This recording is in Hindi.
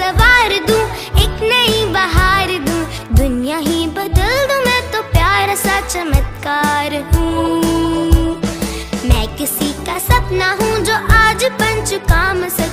सवार दूं, एक नई बहार दूं, दुनिया ही बदल दूं। मैं तो प्यारा सा चमत्कार हूँ। मैं किसी का सपना हूँ जो आज बन चुका मैं।